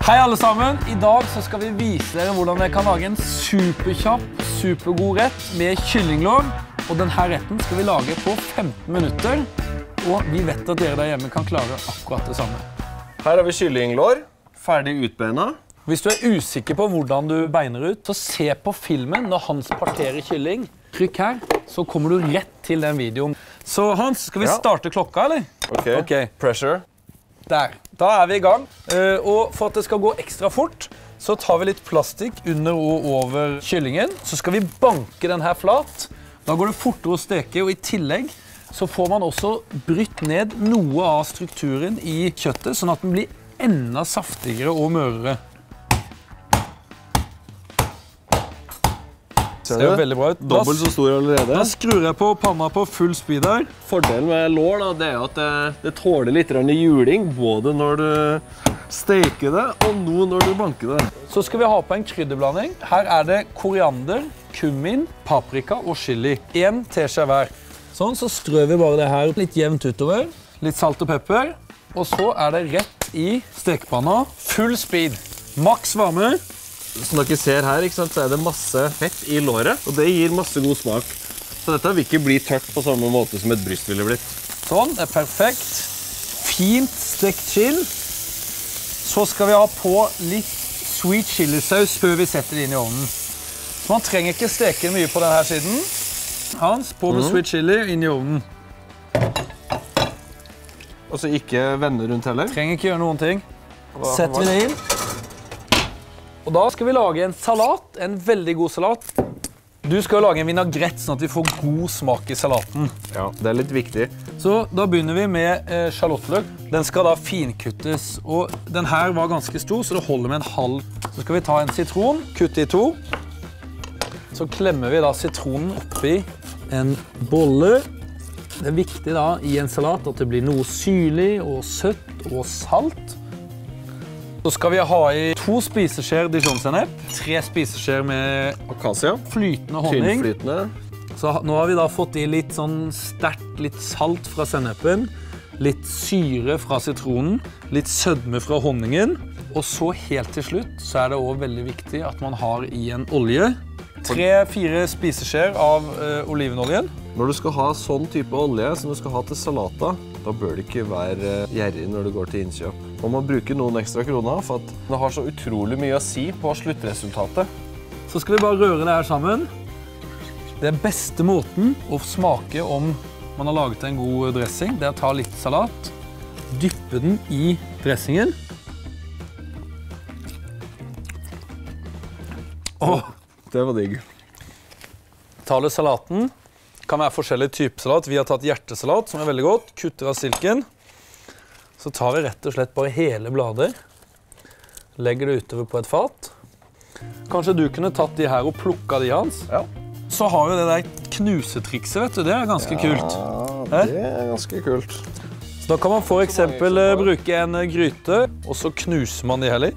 Hei alle sammen! I dag så skal vi vise dere hvordan dere kan lage en superkjapp, supergod rett med kyllinglår. Og denne retten skal vi lage på 15 minutter. Og vi vet at dere der hjemme kan klare akkurat det samme. Her har vi kyllinglår, ferdig utbeina. Hvis du er usikker på hvordan du beiner ut, så se på filmen når Hans parterer kylling. Trykk her, så kommer du rett til den videoen. Så Hans, skal vi starte klokka, eller? Ok, pressure. Der. Da er vi i gang. Og for at det skal gå ekstra fort, så tar vi litt plastikk under og over kyllingen. Så skal vi banke den her flat. Da går det fortere å steke, og i tillegg så får man også brytt ned noe av strukturen i kjøttet, sånn at den blir enda saftigere og mørere. Det ser jo veldig bra ut. Dobbelt så stor allerede. Da skrur jeg på panna på full speed her. Fordelen med lår da, det er at det tåler litt juling, både når du steker det, og nå når du banker det. Så skal vi ha på en krydderblanding. Her er det koriander, kummin, paprika og chili. 1 teskje hver. Sånn, så strør vi bare det her litt jevnt utover. Litt salt og pepper. Og så er det rett i stekepanna. Full speed. Maks varme. Som dere ser her, ikke sant, så er det masse fett i låret, og det gir masse god smak. Så dette vil ikke bli tørt på samme måte som et bryst ville blitt. Sånn, det er perfekt. Fint stekt chill. Så skal vi ha på litt sweet chilisaus før vi setter det inn i ovnen. Så man trenger ikke steke mye på denne siden. Hans, på med sweet chili inn i ovnen. Og så ikke vende rundt heller. Trenger ikke gjøre noen ting. Setter vi det inn. Og da skal vi lage en salat, en veldig god salat. Du skal lage en vinagrett sånn at vi får god smak i salaten. Ja, det er litt viktig. Så da begynner vi med charlotteløk. Den skal da finkuttes, og den her var ganske stor, så det holder med en halv. Så skal vi ta en sitron, kutte i 2. Så klemmer vi da sitronen oppi en bolle. Det er viktig da i en salat at det blir noe syrlig og søtt og salt. Så skal vi ha i 2 spiseskjeer dijon-sennep, 3 spiseskjeer med Akasia. Flytende honning. Tynnflytende. Så nå har vi da fått i litt sånn sterkt, litt salt fra sennepen, litt syre fra sitronen, litt sødme fra honningen, og så helt til slutt så er det også veldig viktig at man har i en olje. 3-4 spiseskjeer av olivenoljen. Når du skal ha sånn type olje som du skal ha til salater, da bør det ikke være gjerrig når du går til innkjøp. Man må bruke noen ekstra kroner, for at det har så utrolig mye å si på sluttresultatet. Så skal vi bare røre det her sammen. Det beste måten å smake om man har laget en god dressing, det er å ta litt salat, dyppe den i dressingen. Det var digg. Tar du salaten. Kan være forskjellige typer salat. Vi har tatt hjertesalat, som er veldig godt. Kutter av silken. Så tar vi rett og slett bare hele bladet. Legger det utover på et fat. Kanskje du kunne tatt de her og plukket de, Hans? Ja. Så har vi det der knusetrikset, vet du. Det er ganske kult. Ja, det er ganske kult. Så da kan man for eksempel bruke en gryte, og så knuser man de heller.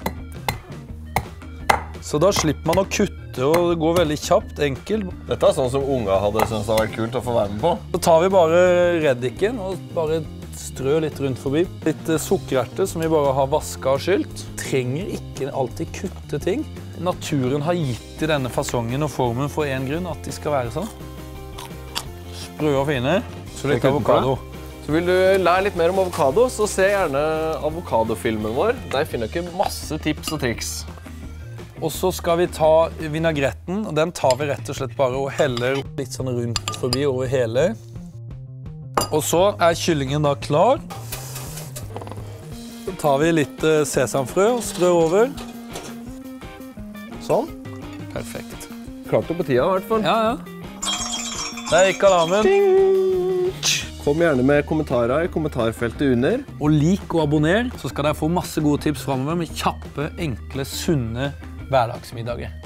Så da slipper man å kutte, og det går veldig kjapt, enkelt. Dette er sånn som unger hadde syntes det hadde vært kult å få være med på. Så tar vi bare reddiken og bare strør litt rundt forbi. Litt sukkererte som vi bare har vasket og skylt. Trenger ikke alltid kutte ting. Naturen har gitt i denne fasongen og formen for en grunn, at de skal være sånn. Sprø og fine. Så litt avokado. Så vil du lære litt mer om avokado, så se gjerne avokadofilmen vår. Der finner dere masse tips og triks. Og så skal vi ta vinagretten, og den tar vi rett og slett bare og heller litt sånn rundt forbi over hele. Og så er kyllingen da klar. Så tar vi litt sesamfrø og strør over. Sånn. Perfekt. Klart det på tida i hvert fall. Ja, ja. Der gikk alarmen. Kom gjerne med kommentarer i kommentarfeltet under. Og lik og abonner, så skal dere få masse gode tips fremover med kjappe, enkle, sunne hverdagsmiddager.